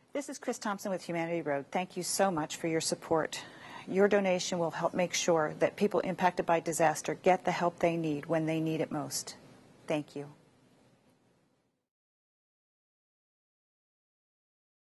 This is Chris Thompson with Humanity Road. Thank you so much for your support. Your donation will help make sure that people impacted by disaster get the help they need when they need it most. Thank you.